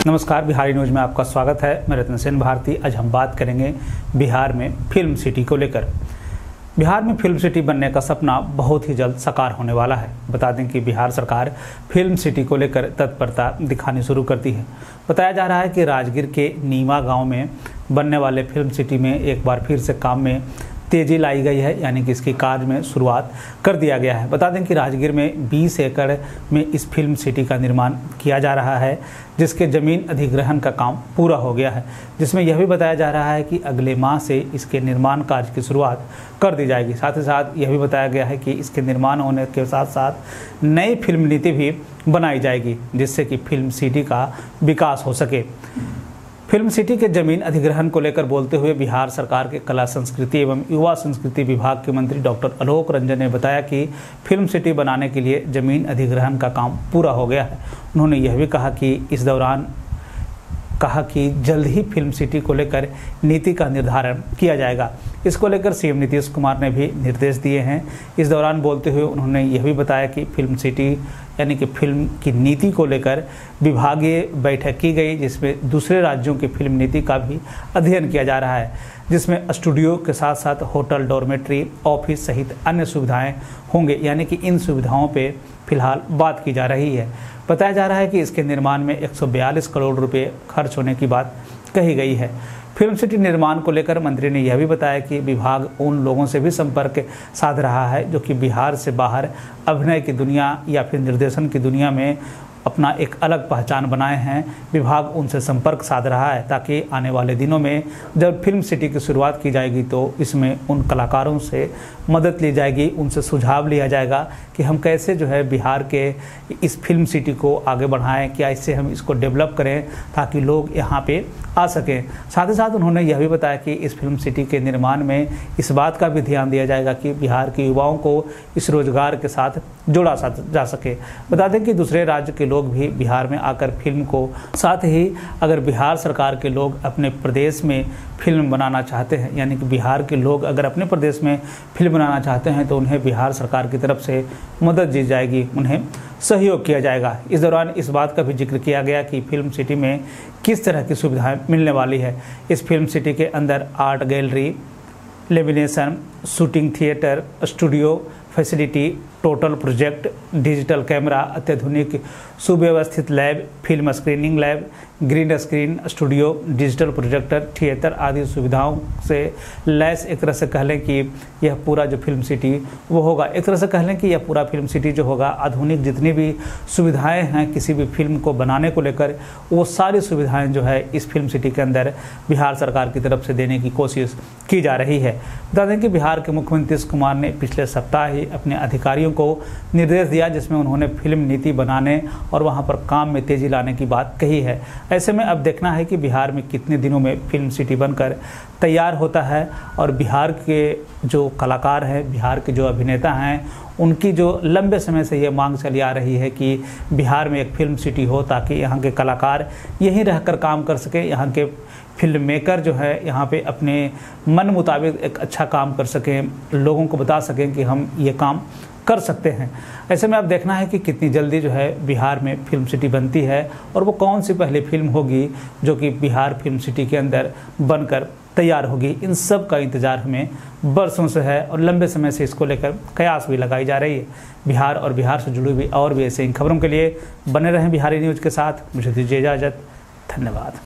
नमस्कार, बिहारी न्यूज में आपका स्वागत है। मैं रत्न सेन भारती। आज हम बात करेंगे बिहार में फिल्म सिटी को लेकर। बिहार में फिल्म सिटी बनने का सपना बहुत ही जल्द साकार होने वाला है। बता दें कि बिहार सरकार फिल्म सिटी को लेकर तत्परता दिखानी शुरू करती है। बताया जा रहा है कि राजगीर के नीमा गांव में बनने वाले फिल्म सिटी में एक बार फिर से काम में तेजी लाई गई है, यानी कि इसकी कार्य में शुरुआत कर दिया गया है। बता दें कि राजगीर में 20 एकड़ में इस फिल्म सिटी का निर्माण किया जा रहा है, जिसके ज़मीन अधिग्रहण का काम पूरा हो गया है, जिसमें यह भी बताया जा रहा है कि अगले माह से इसके निर्माण कार्य की शुरुआत कर दी जाएगी। साथ ही साथ यह भी बताया गया है कि इसके निर्माण होने के साथ साथ नई फिल्म नीति भी बनाई जाएगी, जिससे कि फिल्म सिटी का विकास हो सके। फिल्म सिटी के जमीन अधिग्रहण को लेकर बोलते हुए बिहार सरकार के कला संस्कृति एवं युवा संस्कृति विभाग के मंत्री डॉक्टर आलोक रंजन ने बताया कि फिल्म सिटी बनाने के लिए जमीन अधिग्रहण का काम पूरा हो गया है। उन्होंने यह भी कहा कि इस दौरान जल्द ही फिल्म सिटी को लेकर नीति का निर्धारण किया जाएगा। इसको लेकर सीएम नीतीश कुमार ने भी निर्देश दिए हैं। इस दौरान बोलते हुए उन्होंने यह भी बताया कि फिल्म सिटी यानी कि फिल्म की नीति को लेकर विभागीय बैठक की गई, जिसमें दूसरे राज्यों की फिल्म नीति का भी अध्ययन किया जा रहा है, जिसमें स्टूडियो के साथ साथ होटल, डॉर्मेट्री, ऑफिस सहित अन्य सुविधाएं होंगे, यानी कि इन सुविधाओं पे फिलहाल बात की जा रही है। बताया जा रहा है कि इसके निर्माण में 142 करोड़ रुपए खर्च होने की बात कही गई है। फिल्म सिटी निर्माण को लेकर मंत्री ने यह भी बताया कि विभाग उन लोगों से भी संपर्क साध रहा है जो कि बिहार से बाहर अभिनय की दुनिया या फिर निर्देशन की दुनिया में अपना एक अलग पहचान बनाए हैं। विभाग उनसे संपर्क साध रहा है ताकि आने वाले दिनों में जब फिल्म सिटी की शुरुआत की जाएगी तो इसमें उन कलाकारों से मदद ली जाएगी, उनसे सुझाव लिया जाएगा कि हम कैसे जो है बिहार के इस फिल्म सिटी को आगे बढ़ाएं, क्या इससे हम इसको डेवलप करें ताकि लोग यहाँ पे आ सकें। साथ ही साथ उन्होंने यह भी बताया कि इस फिल्म सिटी के निर्माण में इस बात का भी ध्यान दिया जाएगा कि बिहार के युवाओं को इस रोजगार के साथ जोड़ा जा सके। बता दें कि दूसरे राज्य के लोग भी बिहार में आकर फिल्म को, साथ ही अगर बिहार सरकार के लोग अपने प्रदेश में फिल्म बनाना चाहते हैं, यानी कि बिहार के लोग अगर अपने प्रदेश में फिल्म बनाना चाहते हैं तो उन्हें बिहार सरकार की तरफ से मदद दी जाएगी, उन्हें सहयोग किया जाएगा। इस दौरान इस बात का भी जिक्र किया गया कि फिल्म सिटी में किस तरह की सुविधाएं मिलने वाली है। इस फिल्म सिटी के अंदर art gallery, lamination, shooting theatre, studio facility, total project, digital camera, अत्याधुनिक सुव्यवस्थित lab, film screening lab, green screen studio, digital projector, theatre आदि सुविधाओं से लैस एक तरह से कह लें कि यह पूरा जो फिल्म सिटी वो होगा। एक तरह से कह लें कि यह पूरा फिल्म सिटी जो होगा आधुनिक जितनी भी सुविधाएं हैं किसी भी फिल्म को बनाने को लेकर, वो सारी सुविधाएं जो है इस फिल्म सिटी के अंदर बिहार सरकार की तरफ से देने की कोशिश की जा रही है। बता दें कि बिहार के मुख्यमंत्री नीतीश कुमार ने पिछले सप्ताह ही अपने अधिकारियों को निर्देश दिया, जिसमें उन्होंने फिल्म नीति बनाने और वहां पर काम में तेजी लाने की बात कही है। ऐसे में अब देखना है कि बिहार में कितने दिनों में फिल्म सिटी बनकर तैयार होता है और बिहार के जो कलाकार हैं, बिहार के जो अभिनेता हैं, उनकी जो लंबे समय से ये मांग चली आ रही है कि बिहार में एक फिल्म सिटी हो ताकि यहाँ के कलाकार यहीं रहकर काम कर सकें, यहाँ के फिल्म मेकर जो है यहाँ पे अपने मन मुताबिक एक अच्छा काम कर सकें, लोगों को बता सकें कि हम ये काम कर सकते हैं। ऐसे में अब देखना है कि कितनी जल्दी जो है बिहार में फिल्म सिटी बनती है और वो कौन सी पहली फिल्म होगी जो कि बिहार फिल्म सिटी के अंदर बनकर तैयार होगी। इन सब का इंतज़ार हमें बरसों से है और लंबे समय से इसको लेकर कयास भी लगाई जा रही है। बिहार और बिहार से जुड़ी हुई और भी ऐसे इन खबरों के लिए बने रहें बिहारी न्यूज़ के साथ। मुझे दीजिए इजाज़त। धन्यवाद।